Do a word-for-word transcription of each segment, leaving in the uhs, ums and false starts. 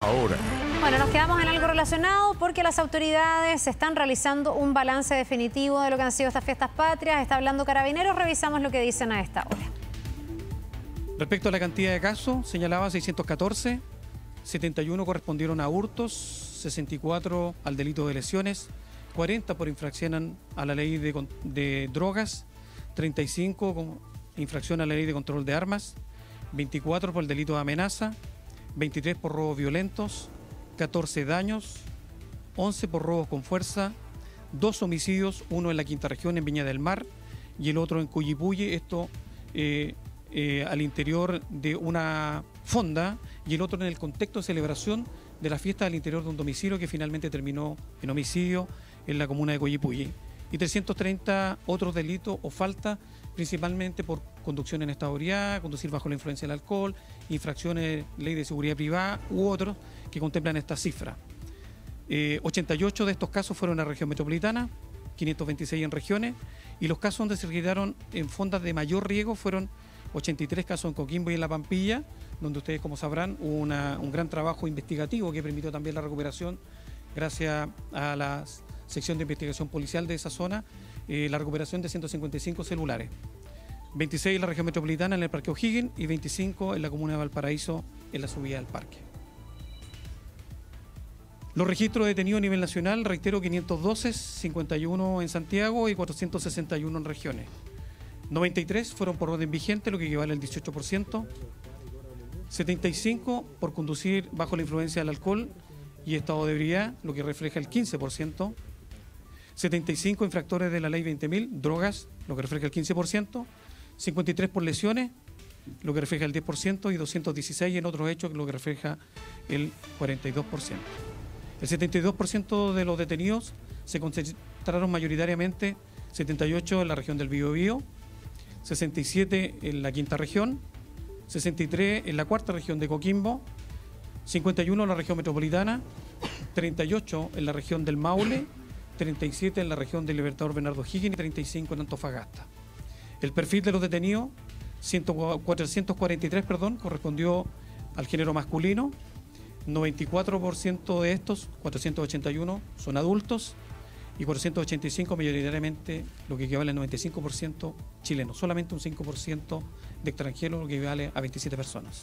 ahora. Bueno, nos quedamos en algo relacionado porque las autoridades están realizando un balance definitivo de lo que han sido estas fiestas patrias. Está hablando Carabineros, revisamos lo que dicen a esta hora. Respecto a la cantidad de casos, señalaba seiscientos catorce, setenta y uno correspondieron a hurtos, sesenta y cuatro al delito de lesiones, cuarenta por infracción a la ley de, de drogas, treinta y cinco con infracción a la ley de control de armas, veinticuatro por el delito de amenaza, veintitrés por robos violentos, catorce daños, once por robos con fuerza, dos homicidios, uno en la quinta región en Viña del Mar y el otro en Cuyipulli, esto eh, eh, al interior de una fonda y el otro en el contexto de celebración de la fiesta al interior de un domicilio que finalmente terminó en homicidio en la comuna de Cuyipulli. Y trescientos treinta otros delitos o faltas, principalmente por conducción en estado de ebriedad, conducir bajo la influencia del alcohol, infracciones de ley de seguridad privada u otros que contemplan esta cifra. Eh, ochenta y ocho de estos casos fueron en la región metropolitana, quinientos veintiséis en regiones, y los casos donde se registraron en fondas de mayor riesgo fueron ochenta y tres casos en Coquimbo y en La Pampilla, donde ustedes, como sabrán, hubo una, un gran trabajo investigativo que permitió también la recuperación, gracias a la sección de investigación policial de esa zona, eh, la recuperación de ciento cincuenta y cinco celulares. veintiséis en la región metropolitana en el Parque O'Higgins y veinticinco en la comuna de Valparaíso en la subida del parque. Los registros de detenidos a nivel nacional, reitero, quinientos doce, cincuenta y uno en Santiago y cuatrocientos sesenta y uno en regiones. noventa y tres fueron por orden vigente, lo que equivale al dieciocho por ciento. setenta y cinco por conducir bajo la influencia del alcohol y estado de ebriedad, lo que refleja el quince por ciento. setenta y cinco infractores de la ley veinte mil, drogas, lo que refleja el quince por ciento. cincuenta y tres por lesiones, lo que refleja el diez por ciento, y doscientos dieciséis en otros hechos, lo que refleja el cuarenta y dos por ciento. El setenta y dos por ciento de los detenidos se concentraron mayoritariamente, setenta y ocho en la región del Biobío, sesenta y siete en la quinta región, sesenta y tres en la cuarta región de Coquimbo, cincuenta y uno en la región metropolitana, treinta y ocho en la región del Maule, treinta y siete en la región del Libertador Bernardo O'Higgins y treinta y cinco en Antofagasta. El perfil de los detenidos, cuatrocientos cuarenta y tres, perdón, correspondió al género masculino, noventa y cuatro por ciento de estos, cuatrocientos ochenta y uno, son adultos y cuatrocientos ochenta y cinco mayoritariamente, lo que equivale al noventa y cinco por ciento chilenos, solamente un cinco por ciento de extranjeros, lo que equivale a veintisiete personas.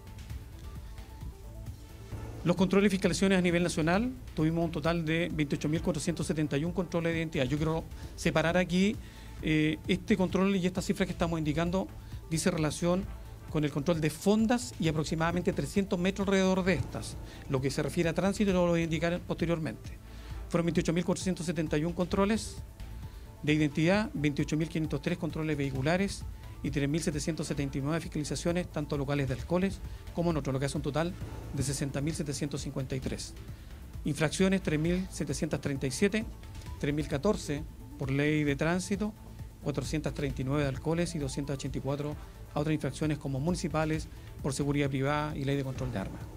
Los controles y fiscalizaciones a nivel nacional, tuvimos un total de veintiocho mil cuatrocientos setenta y uno controles de identidad. Yo quiero separar aquí eh, este control y esta cifra que estamos indicando, dice relación con el control de fondas y aproximadamente trescientos metros alrededor de estas. Lo que se refiere a tránsito lo voy a indicar posteriormente. Fueron veintiocho mil cuatrocientos setenta y uno controles de identidad, veintiocho mil quinientos tres controles vehiculares y tres mil setecientos setenta y nueve fiscalizaciones, tanto locales de alcoholes como en otro, lo que hace un total de sesenta mil setecientos cincuenta y tres. Infracciones, tres mil setecientos treinta y siete, tres mil catorce por ley de tránsito, cuatrocientos treinta y nueve de alcoholes y doscientos ochenta y cuatro a otras infracciones como municipales por seguridad privada y ley de control de armas.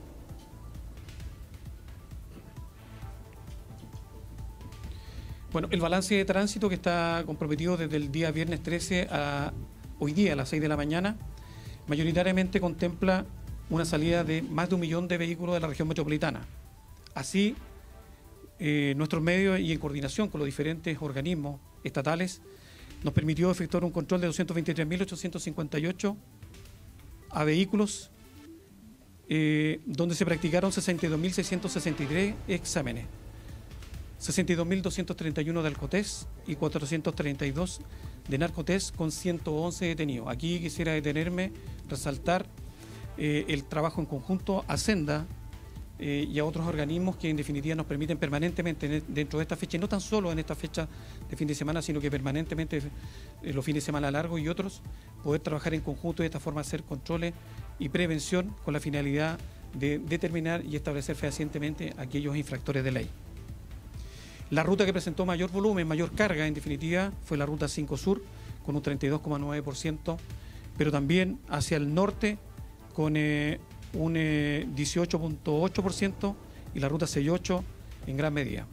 Bueno, el balance de tránsito que está comprometido desde el día viernes trece a hoy día a las seis de la mañana, mayoritariamente contempla una salida de más de un millón de vehículos de la región metropolitana. Así, eh, nuestros medios y en coordinación con los diferentes organismos estatales, nos permitió efectuar un control de doscientos veintitrés mil ochocientos cincuenta y ocho a vehículos, eh, donde se practicaron sesenta y dos mil seiscientos sesenta y tres exámenes, sesenta y dos mil doscientos treinta y uno de alcotest y cuatrocientos treinta y dos de narcotest con ciento once detenidos. Aquí quisiera detenerme, resaltar eh, el trabajo en conjunto a Senda eh, y a otros organismos que en definitiva nos permiten permanentemente dentro de esta fecha, y no tan solo en esta fecha de fin de semana, sino que permanentemente eh, los fines de semana largos y otros, poder trabajar en conjunto y de esta forma hacer controles y prevención con la finalidad de determinar y establecer fehacientemente a aquellos infractores de ley. La ruta que presentó mayor volumen, mayor carga, en definitiva, fue la ruta cinco Sur, con un treinta y dos coma nueve por ciento, pero también hacia el norte, con eh, un eh, dieciocho coma ocho por ciento, y la ruta sesenta y ocho en gran medida.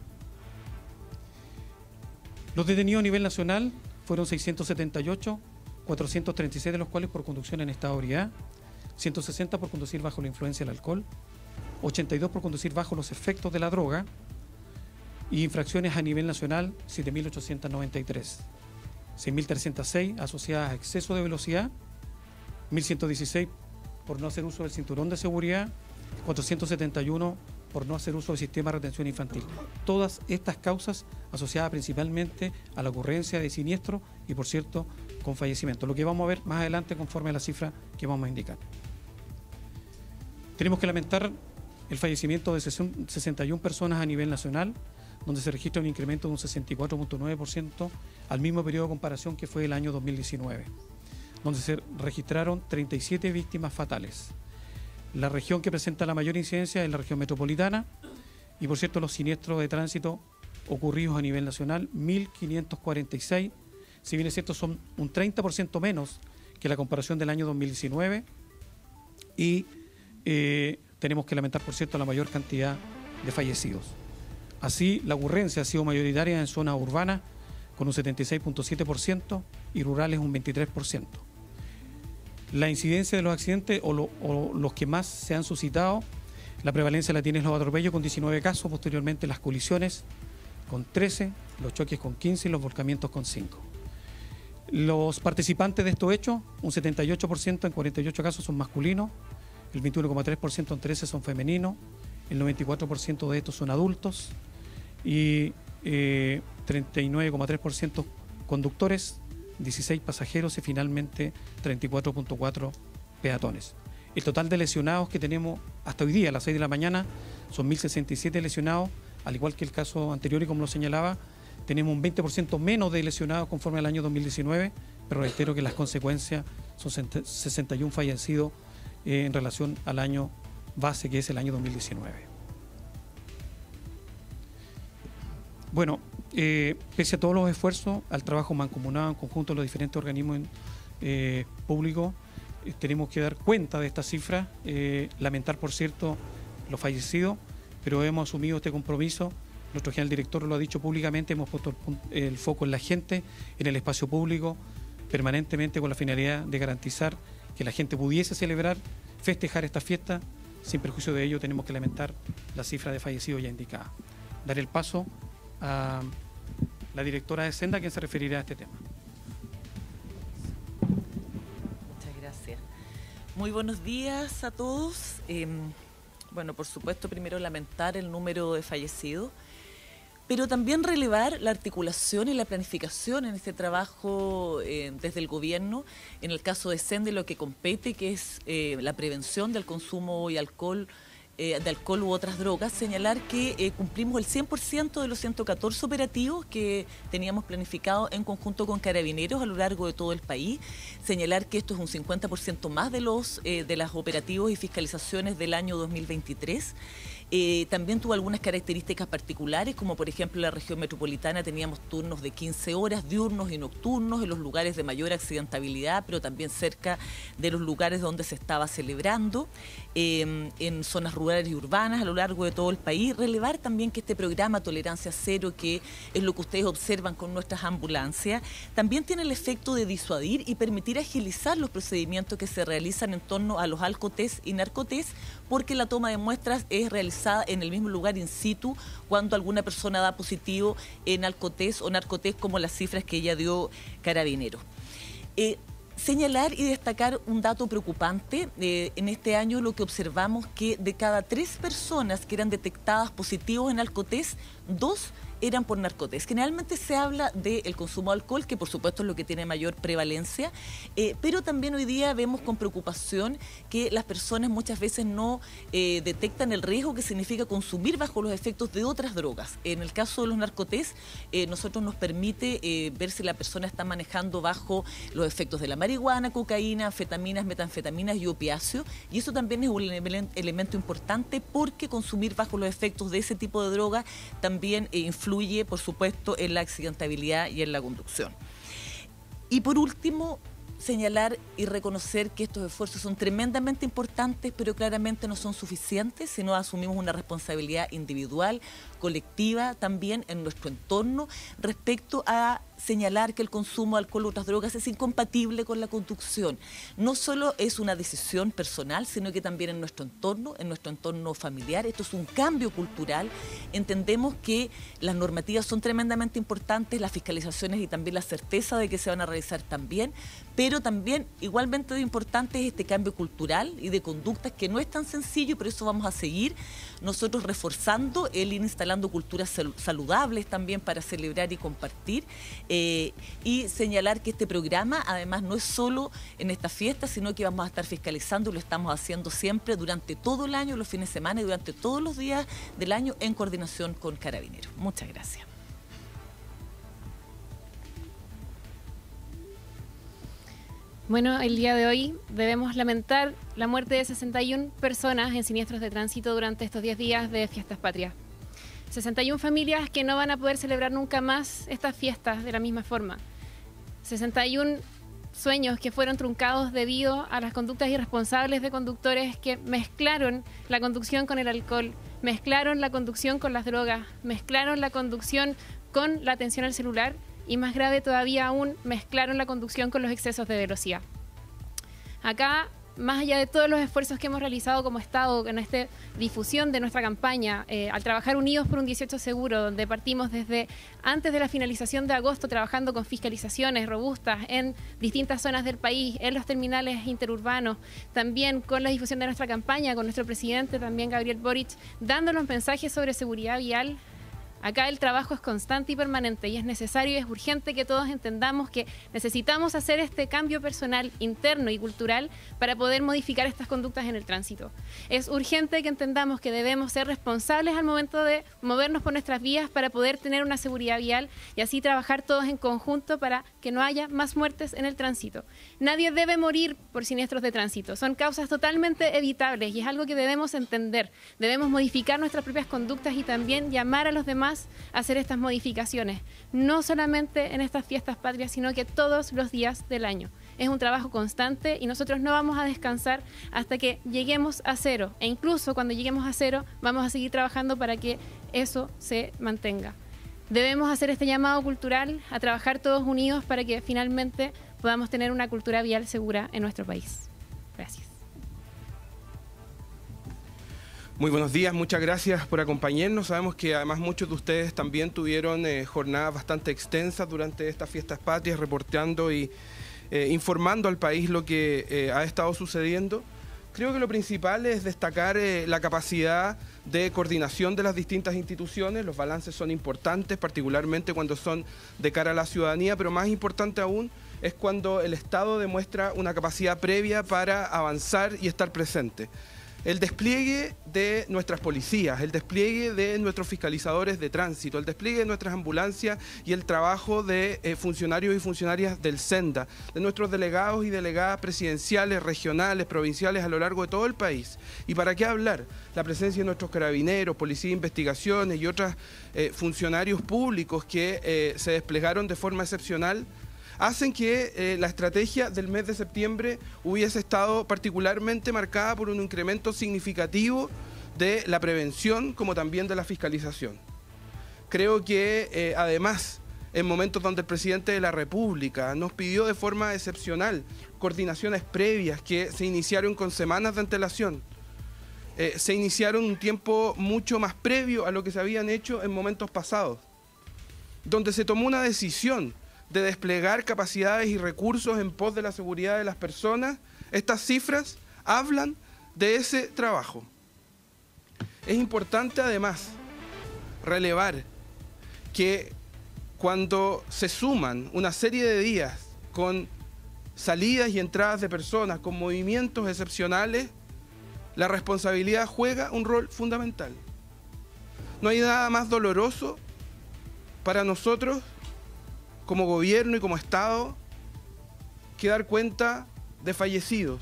Los detenidos a nivel nacional fueron seiscientos setenta y ocho, cuatrocientos treinta y seis de los cuales por conducción en estado de ebriedad, ciento sesenta por conducir bajo la influencia del alcohol, ochenta y dos por conducir bajo los efectos de la droga y infracciones a nivel nacional siete mil ochocientos noventa y tres, seis mil trescientos seis asociadas a exceso de velocidad, mil ciento dieciséis por no hacer uso del cinturón de seguridad, cuatrocientos setenta y uno por no hacer uso del sistema de retención infantil. Todas estas causas asociadas principalmente a la ocurrencia de siniestro y, por cierto, con fallecimiento, lo que vamos a ver más adelante conforme a la cifra que vamos a indicar. Tenemos que lamentar el fallecimiento de sesenta y una personas a nivel nacional, donde se registra un incremento de un sesenta y cuatro punto nueve por ciento al mismo periodo de comparación que fue el año dos mil diecinueve, donde se registraron treinta y siete víctimas fatales. La región que presenta la mayor incidencia es la región metropolitana y, por cierto, los siniestros de tránsito ocurridos a nivel nacional, mil quinientos cuarenta y seis, si bien es cierto son un treinta por ciento menos que la comparación del año dos mil diecinueve, y eh, tenemos que lamentar, por cierto, la mayor cantidad de fallecidos. Así, la ocurrencia ha sido mayoritaria en zonas urbanas con un setenta y seis punto siete por ciento y rurales un veintitrés por ciento. La incidencia de los accidentes o, lo, o los que más se han suscitado, la prevalencia la tienen los atropellos con diecinueve casos, posteriormente las colisiones con trece, los choques con quince y los volcamientos con cinco. Los participantes de estos hechos, un setenta y ocho por ciento en cuarenta y ocho casos son masculinos, el veintiuno coma tres por ciento en trece son femeninos, el noventa y cuatro por ciento de estos son adultos y eh, treinta y nueve coma tres por ciento conductores, dieciséis pasajeros y finalmente treinta y cuatro punto cuatro peatones. El total de lesionados que tenemos hasta hoy día a las seis de la mañana son mil sesenta y siete lesionados, al igual que el caso anterior y como lo señalaba, tenemos un veinte por ciento menos de lesionados conforme al año dos mil diecinueve, pero reitero que las consecuencias son sesenta y uno fallecidos eh, en relación al año base, que es el año dos mil diecinueve. Bueno, eh, pese a todos los esfuerzos, al trabajo mancomunado en conjunto de los diferentes organismos eh, públicos, eh, tenemos que dar cuenta de esta cifra, eh, lamentar, por cierto, los fallecidos, pero hemos asumido este compromiso. Nuestro general director lo ha dicho públicamente, hemos puesto el, el foco en la gente, en el espacio público, permanentemente con la finalidad de garantizar que la gente pudiese celebrar, festejar esta fiesta. Sin perjuicio de ello, tenemos que lamentar la cifra de fallecidos ya indicada. Daré el paso a la directora de Senda, quien se referirá a este tema. Muchas gracias. Muy buenos días a todos. Eh, bueno, por supuesto, primero lamentar el número de fallecidos, pero también relevar la articulación y la planificación en este trabajo eh, desde el gobierno, en el caso de Senda, lo que compete, que es eh, la prevención del consumo y alcohol, Eh, de alcohol u otras drogas. Señalar que eh, cumplimos el cien por ciento de los ciento catorce operativos que teníamos planificados en conjunto con Carabineros a lo largo de todo el país. Señalar que esto es un cincuenta por ciento más de los eh, de las operativos y fiscalizaciones del año dos mil veintitrés. Eh, también tuvo algunas características particulares, como por ejemplo en la región metropolitana teníamos turnos de quince horas, diurnos y nocturnos, en los lugares de mayor accidentabilidad, pero también cerca de los lugares donde se estaba celebrando, eh, en zonas rurales y urbanas a lo largo de todo el país. Relevar también que este programa Tolerancia Cero, que es lo que ustedes observan con nuestras ambulancias, también tiene el efecto de disuadir y permitir agilizar los procedimientos que se realizan en torno a los alcotest y narcotest, porque la toma de muestras es realizada en el mismo lugar in situ cuando alguna persona da positivo en alcotest o narcotest, como las cifras que ella dio Carabineros. Eh, Señalar y destacar un dato preocupante. Eh, en este año lo que observamos que de cada tres personas que eran detectadas positivos en alcotest, dos eran por narcotest. Generalmente se habla del consumo de alcohol, que por supuesto es lo que tiene mayor prevalencia, eh, pero también hoy día vemos con preocupación que las personas muchas veces no eh, detectan el riesgo que significa consumir bajo los efectos de otras drogas. En el caso de los narcotest, eh, nosotros nos permite eh, ver si la persona está manejando bajo los efectos de la marihuana, cocaína, anfetaminas, metanfetaminas y opiáceos, y eso también es un elemento importante, porque consumir bajo los efectos de ese tipo de droga también eh, influye influye, por supuesto, en la accidentabilidad y en la conducción. Y por último, señalar y reconocer que estos esfuerzos son tremendamente importantes, pero claramente no son suficientes si no asumimos una responsabilidad individual, colectiva, también en nuestro entorno, respecto a señalar que el consumo de alcohol u otras drogas es incompatible con la conducción. No solo es una decisión personal, sino que también en nuestro entorno, en nuestro entorno familiar. Esto es un cambio cultural. Entendemos que las normativas son tremendamente importantes, las fiscalizaciones y también la certeza de que se van a realizar también, pero también igualmente importante es este cambio cultural y de conductas que no es tan sencillo, por eso vamos a seguir nosotros reforzando el ir instalando culturas saludables también para celebrar y compartir. Eh, y señalar que este programa además no es solo en esta fiesta, sino que vamos a estar fiscalizando y lo estamos haciendo siempre durante todo el año, los fines de semana y durante todos los días del año en coordinación con Carabineros. Muchas gracias. Bueno, el día de hoy debemos lamentar la muerte de sesenta y una personas en siniestros de tránsito durante estos diez días de Fiestas Patrias. sesenta y una familias que no van a poder celebrar nunca más estas fiestas de la misma forma. sesenta y un sueños que fueron truncados debido a las conductas irresponsables de conductores que mezclaron la conducción con el alcohol, mezclaron la conducción con las drogas, mezclaron la conducción con la atención al celular y, más grave todavía aún, mezclaron la conducción con los excesos de velocidad. Acá, más allá de todos los esfuerzos que hemos realizado como Estado en esta difusión de nuestra campaña, eh, al trabajar unidos por un dieciocho seguro, donde partimos desde antes de la finalización de agosto trabajando con fiscalizaciones robustas en distintas zonas del país, en los terminales interurbanos, también con la difusión de nuestra campaña, con nuestro presidente, también Gabriel Boric, dándonos mensajes sobre seguridad vial. Acá el trabajo es constante y permanente y es necesario y es urgente que todos entendamos que necesitamos hacer este cambio personal, interno y cultural para poder modificar estas conductas en el tránsito. Es urgente que entendamos que debemos ser responsables al momento de movernos por nuestras vías para poder tener una seguridad vial y así trabajar todos en conjunto para que no haya más muertes en el tránsito. Nadie debe morir por siniestros de tránsito. Son causas totalmente evitables y es algo que debemos entender. Debemos modificar nuestras propias conductas y también llamar a los demás a hacer estas modificaciones, no solamente en estas fiestas patrias, sino que todos los días del año. Es un trabajo constante y nosotros no vamos a descansar hasta que lleguemos a cero, e incluso cuando lleguemos a cero vamos a seguir trabajando para que eso se mantenga. Debemos hacer este llamado cultural a trabajar todos unidos para que finalmente podamos tener una cultura vial segura en nuestro país. Gracias. Muy buenos días, muchas gracias por acompañarnos. Sabemos que además muchos de ustedes también tuvieron eh, jornadas bastante extensas durante estas fiestas patrias, reporteando y eh, informando al país lo que eh, ha estado sucediendo. Creo que lo principal es destacar eh, la capacidad de coordinación de las distintas instituciones. Los balances son importantes, particularmente cuando son de cara a la ciudadanía, pero más importante aún es cuando el Estado demuestra una capacidad previa para avanzar y estar presente. El despliegue de nuestras policías, el despliegue de nuestros fiscalizadores de tránsito, el despliegue de nuestras ambulancias y el trabajo de eh, funcionarios y funcionarias del SENDA, de nuestros delegados y delegadas presidenciales, regionales, provinciales a lo largo de todo el país. ¿Y para qué hablar? La presencia de nuestros carabineros, policía de investigaciones y otros eh, funcionarios públicos que eh, se desplegaron de forma excepcional hacen que eh, la estrategia del mes de septiembre hubiese estado particularmente marcada por un incremento significativo de la prevención como también de la fiscalización. Creo que eh, además, en momentos donde el presidente de la República nos pidió de forma excepcional coordinaciones previas que se iniciaron con semanas de antelación, eh, se iniciaron un tiempo mucho más previo a lo que se habían hecho en momentos pasados, donde se tomó una decisión de desplegar capacidades y recursos en pos de la seguridad de las personas. Estas cifras hablan de ese trabajo. Es importante además relevar que cuando se suman una serie de días con salidas y entradas de personas, con movimientos excepcionales, la responsabilidad juega un rol fundamental. No hay nada más doloroso para nosotros como gobierno y como Estado que dar cuenta de fallecidos,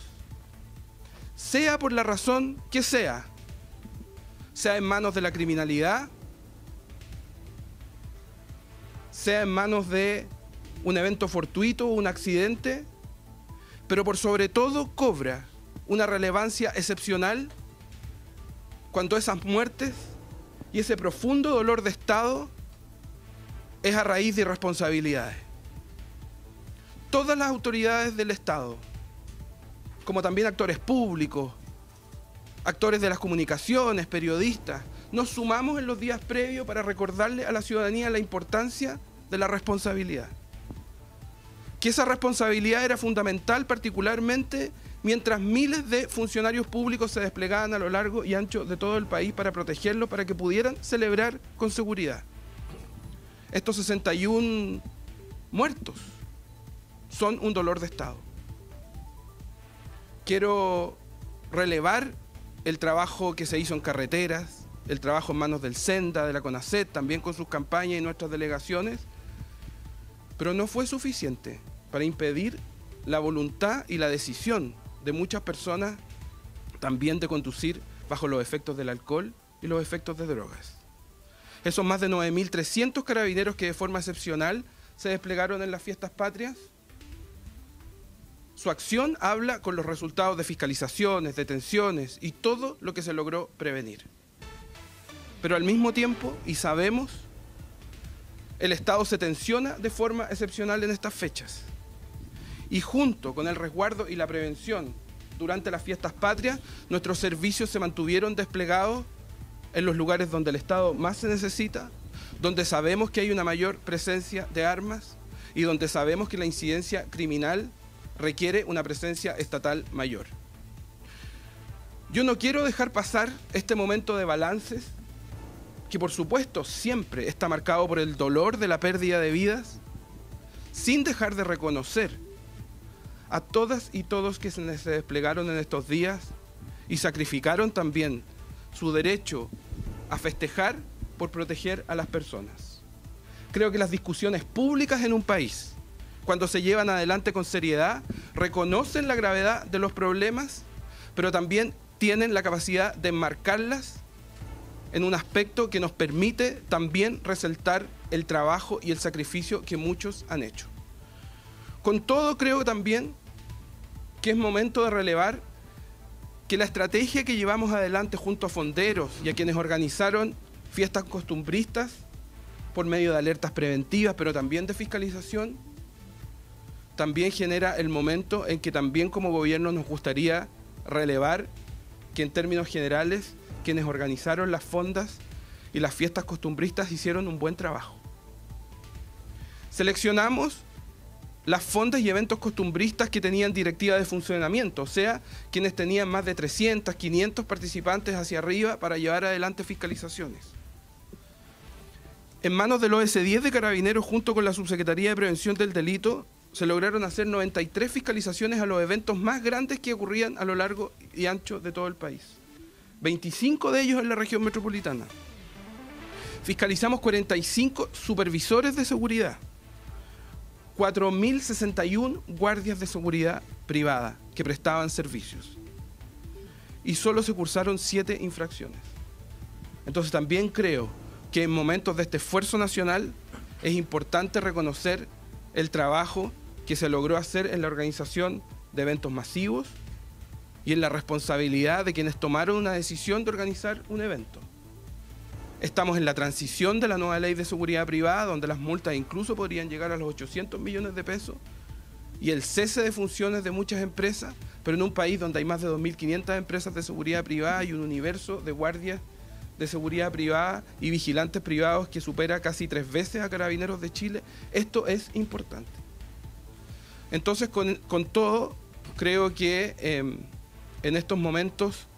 sea por la razón que sea, sea en manos de la criminalidad, sea en manos de un evento fortuito o un accidente, pero por sobre todo cobra una relevancia excepcional cuando esas muertes y ese profundo dolor de Estado es a raíz de irresponsabilidades. todas las autoridades del Estado, como también actores públicos, actores de las comunicaciones, periodistas, nos sumamos en los días previos para recordarle a la ciudadanía la importancia de la responsabilidad. Que esa responsabilidad era fundamental, particularmente mientras miles de funcionarios públicos se desplegaban a lo largo y ancho de todo el país para protegerlos, para que pudieran celebrar con seguridad. Estos sesenta y uno muertos son un dolor de Estado. Quiero relevar el trabajo que se hizo en carreteras, el trabajo en manos del SENDA, de la CONACET, también con sus campañas y nuestras delegaciones, pero no fue suficiente para impedir la voluntad y la decisión de muchas personas también de conducir bajo los efectos del alcohol y los efectos de drogas. Esos más de nueve mil trescientos carabineros que de forma excepcional se desplegaron en las fiestas patrias, su acción habla con los resultados de fiscalizaciones, detenciones y todo lo que se logró prevenir. Pero al mismo tiempo, y sabemos, el Estado se tensiona de forma excepcional en estas fechas. Y junto con el resguardo y la prevención durante las fiestas patrias, nuestros servicios se mantuvieron desplegados en los lugares donde el Estado más se necesita, donde sabemos que hay una mayor presencia de armas y donde sabemos que la incidencia criminal requiere una presencia estatal mayor. Yo no quiero dejar pasar este momento de balances, que por supuesto siempre está marcado por el dolor de la pérdida de vidas, sin dejar de reconocer a todas y todos que se desplegaron en estos días y sacrificaron también su derecho a festejar por proteger a las personas. Creo que las discusiones públicas en un país, cuando se llevan adelante con seriedad, reconocen la gravedad de los problemas, pero también tienen la capacidad de enmarcarlas en un aspecto que nos permite también resaltar el trabajo y el sacrificio que muchos han hecho. Con todo, creo también que es momento de relevar que la estrategia que llevamos adelante junto a fonderos y a quienes organizaron fiestas costumbristas por medio de alertas preventivas, pero también de fiscalización, también genera el momento en que también como gobierno nos gustaría relevar que en términos generales quienes organizaron las fondas y las fiestas costumbristas hicieron un buen trabajo. Seleccionamos las fondas y eventos costumbristas que tenían directiva de funcionamiento, o sea, quienes tenían más de trescientos, quinientos participantes hacia arriba para llevar adelante fiscalizaciones. En manos del O S diez de Carabineros, junto con la Subsecretaría de Prevención del Delito, se lograron hacer noventa y tres fiscalizaciones a los eventos más grandes que ocurrían a lo largo y ancho de todo el país. veinticinco de ellos en la región metropolitana. Fiscalizamos cuarenta y cinco supervisores de seguridad, cuatro mil sesenta y uno guardias de seguridad privada que prestaban servicios. Y solo se cursaron siete infracciones. Entonces también creo que en momentos de este esfuerzo nacional es importante reconocer el trabajo que se logró hacer en la organización de eventos masivos y en la responsabilidad de quienes tomaron una decisión de organizar un evento. Estamos en la transición de la nueva ley de seguridad privada, donde las multas incluso podrían llegar a los ochocientos millones de pesos, y el cese de funciones de muchas empresas, pero en un país donde hay más de dos mil quinientas empresas de seguridad privada y un universo de guardias de seguridad privada y vigilantes privados que supera casi tres veces a Carabineros de Chile. Esto es importante. Entonces, con, con todo, creo que eh, en estos momentos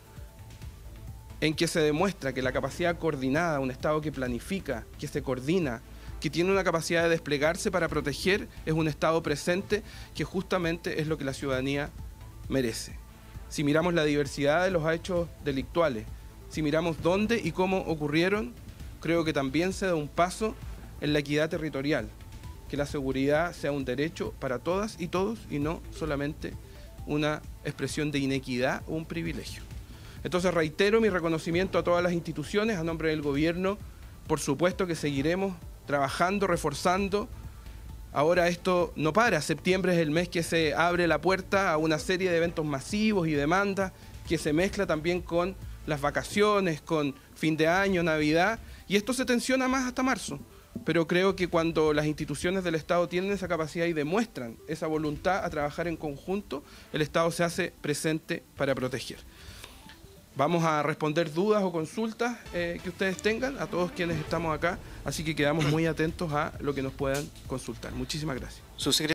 en que se demuestra que la capacidad coordinada, un Estado que planifica, que se coordina, que tiene una capacidad de desplegarse para proteger, es un Estado presente que justamente es lo que la ciudadanía merece. Si miramos la diversidad de los hechos delictuales, si miramos dónde y cómo ocurrieron, creo que también se da un paso en la equidad territorial, que la seguridad sea un derecho para todas y todos y no solamente una expresión de inequidad o un privilegio. Entonces reitero mi reconocimiento a todas las instituciones, a nombre del gobierno. Por supuesto que seguiremos trabajando, reforzando. Ahora esto no para, septiembre es el mes que se abre la puerta a una serie de eventos masivos y demandas que se mezcla también con las vacaciones, con fin de año, Navidad, y esto se tensiona más hasta marzo, pero creo que cuando las instituciones del Estado tienen esa capacidad y demuestran esa voluntad a trabajar en conjunto, el Estado se hace presente para proteger. Vamos a responder dudas o consultas eh, que ustedes tengan a todos quienes estamos acá, así que quedamos muy atentos a lo que nos puedan consultar. Muchísimas gracias.